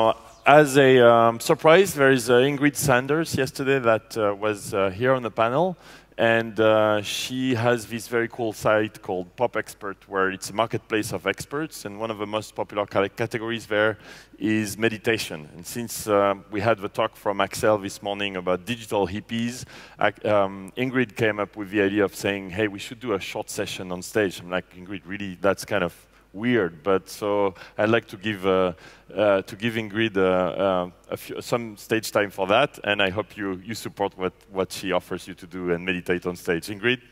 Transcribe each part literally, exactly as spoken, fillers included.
As a um, surprise, there is uh, Ingrid Sanders yesterday that uh, was uh, here on the panel. And uh, she has this very cool site called Pop Expert, where it's a marketplace of experts. And one of the most popular categories there is meditation. And since uh, we had the talk from Axel this morning about digital hippies, um, Ingrid came up with the idea of saying, hey, we should do a short session on stage. I'm like, Ingrid, really, that's kind of weird, but so I'd like to give uh, uh, to give Ingrid uh, uh, a few, some stage time for that, and I hope you you support what what she offers you to do and meditate on stage. Ingrid.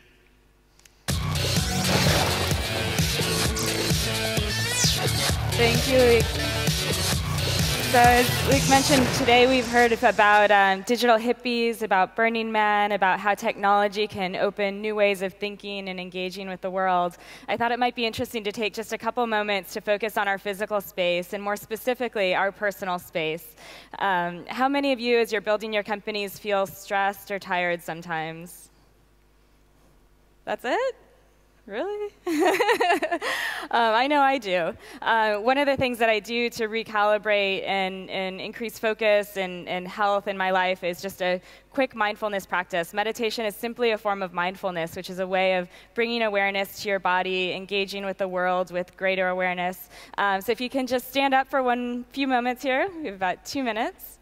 Thank you. So as Luke mentioned, today we've heard about um, digital hippies, about Burning Man, about how technology can open new ways of thinking and engaging with the world. I thought it might be interesting to take just a couple moments to focus on our physical space, and more specifically, our personal space. Um, how many of you, as you're building your companies, feel stressed or tired sometimes? That's it? Really? um, I know I do. Uh, one of the things that I do to recalibrate and, and increase focus and, and health in my life is just a quick mindfulness practice. Meditation is simply a form of mindfulness, which is a way of bringing awareness to your body, engaging with the world with greater awareness. Um, so if you can just stand up for one few moments here. We have about two minutes.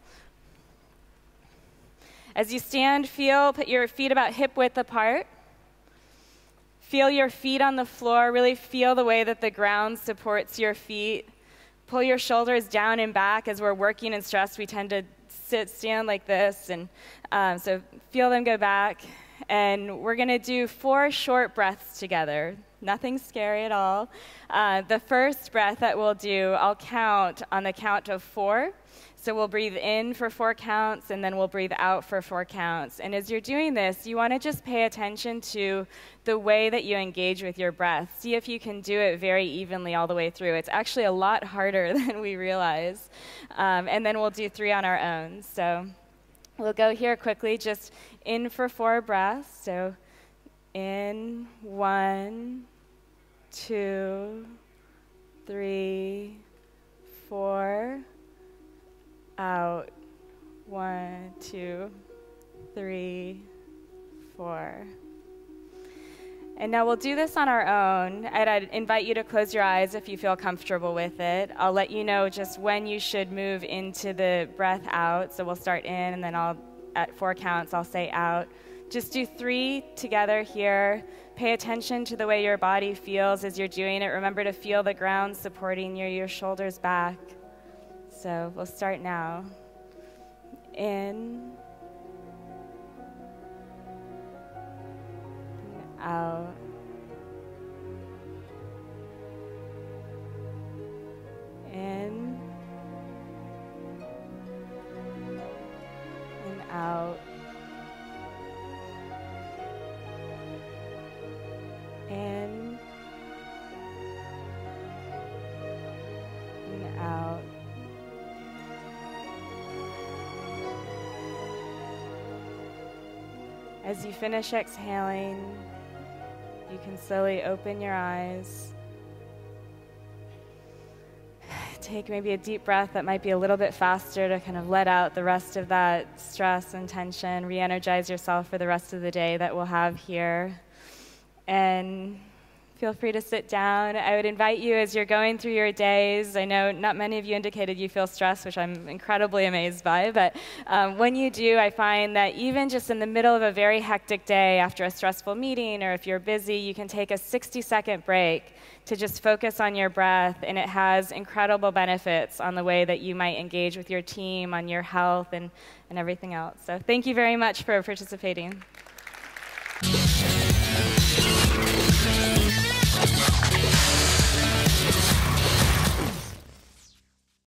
As you stand, feel, put your feet about hip width apart. Feel your feet on the floor. Really feel the way that the ground supports your feet. Pull your shoulders down and back. As we're working in stress, we tend to sit, stand like this. And um, so feel them go back. And we're going to do four short breaths together. Nothing scary at all. Uh, the first breath that we'll do, I'll count on the count of four. So we'll breathe in for four counts, and then we'll breathe out for four counts. And as you're doing this, you want to just pay attention to the way that you engage with your breath. See if you can do it very evenly all the way through. It's actually a lot harder than we realize. Um, and then we'll do three on our own. So we'll go here quickly, just in for four breaths. So in, one, two, three, four. Out, one, two, three, four. And now we'll do this on our own. And I'd invite you to close your eyes if you feel comfortable with it. I'll let you know just when you should move into the breath out. So we'll start in, and then I'll, at four counts, I'll say out. Just do three together here. Pay attention to the way your body feels as you're doing it. Remember to feel the ground supporting you, your shoulders back. So we'll start now. In, and out, in, and out, in, and out. As you finish exhaling, you can slowly open your eyes. Take maybe a deep breath that might be a little bit faster to kind of let out the rest of that stress and tension, re-energize yourself for the rest of the day that we'll have here. And feel free to sit down. I would invite you as you're going through your days. I know not many of you indicated you feel stressed, which I'm incredibly amazed by, but um, when you do, I find that even just in the middle of a very hectic day after a stressful meeting, or if you're busy, you can take a sixty second break to just focus on your breath, and it has incredible benefits on the way that you might engage with your team, on your health, and, and everything else. So thank you very much for participating.